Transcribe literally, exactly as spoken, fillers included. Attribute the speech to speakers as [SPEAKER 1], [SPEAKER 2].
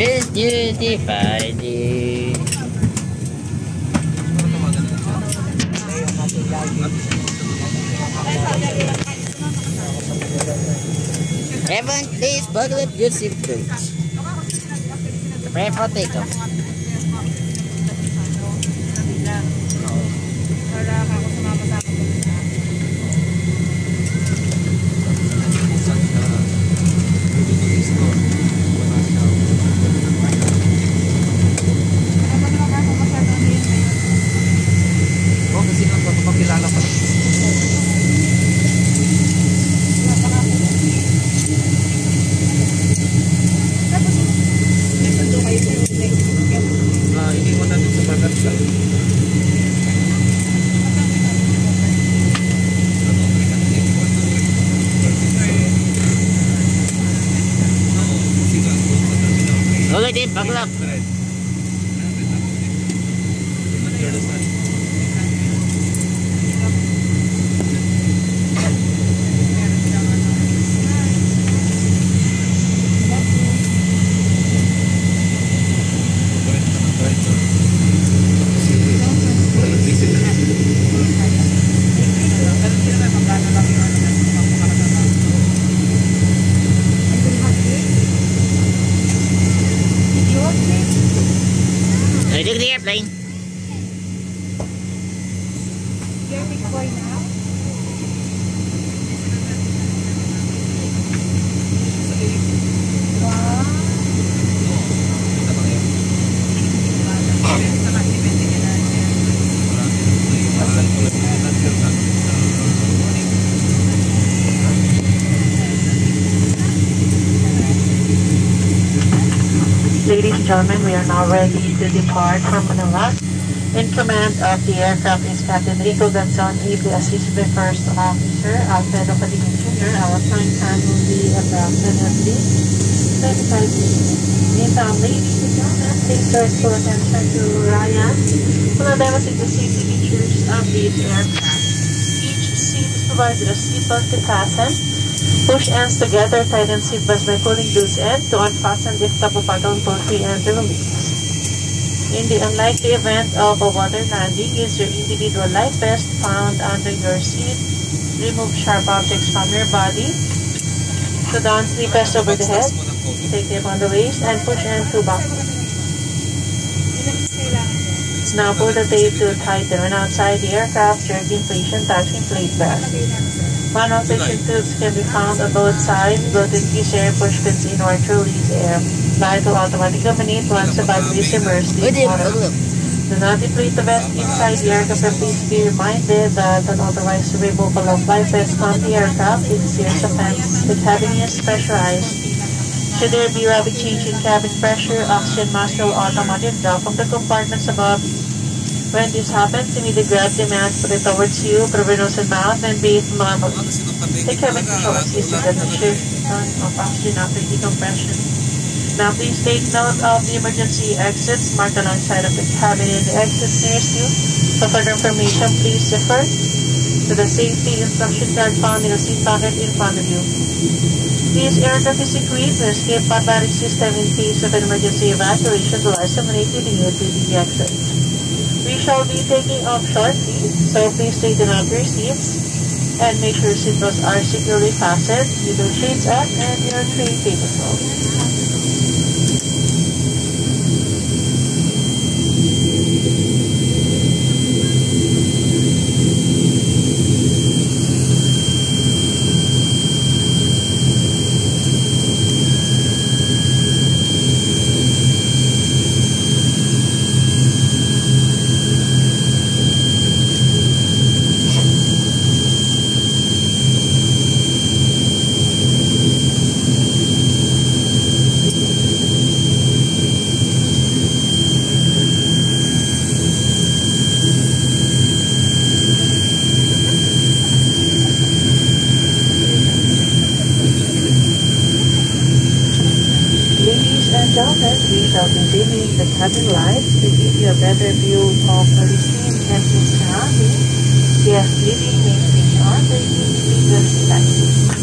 [SPEAKER 1] Miss Duty Friday. Everyone, please buckle up your seatbelts. Prepare for takeoff.
[SPEAKER 2] Oh, kasi nang papakilala pa. Ah, ini mo natin sa bagat sa.
[SPEAKER 1] Okay, Dave, buckle up. Ready to the airplane.
[SPEAKER 3] You're big boy now?
[SPEAKER 4] Ladies and gentlemen, we are now ready to depart from Manila. In command of the aircraft is Captain Rico Ganson, ably assisted by First Officer Alfredo Padigan Junior Our flying time will be approximately twenty-five minutes. Meantime, ladies and gentlemen, please direct full attention to Ryan, who will demonstrate the safety features of this aircraft. Each seat is provided a seatbelt to fasten. Push ends together, tighten seat belts by pulling loose end to unfasten if top of button, pull free and to release. In the unlikely event of a water landing, use your individual life vest found under your seat. Remove sharp objects from your body. So down, sleep vest over the head. Take tape on the waist and push end to back. Now pull the tape to tighten. When outside the aircraft, jerk inflation touching plate back. Manual inflation tubes can be found on both sides. Blow to increase air, push pins inward to release air. Light will automatically dominate once the battery is immersed in water. Do not deflate the vest inside the aircraft, and please be reminded that unauthorized removal of life vest from the aircraft is a serious offense. The cabin is pressurized. Should there be rapid change in cabin pressure, oxygen mask will automatically drop from the compartments above. When this happens, immediately grab the mask, put it towards you, cover nose and mouth, and breathe normally. Take cabin control assistant at the shift of oxygen after decompression. Now please take note of the emergency exits marked alongside of the cabin and the exits nearest you. For further information, please refer to the safety instruction card found in the seat pocket in front of you. This aircraft is equipped with escape pod battery system in case of an emergency evacuation to disseminate to the U T V exit. We shall be taking off shortly, so please straighten up your seats and make sure seatbelts are securely fastened, window shades up, and your tray table roll. Gentlemen, we shall be dimming the cabin lights to give you a better view of the listening and its surroundings. Guests leaving may switch on the indicator lights.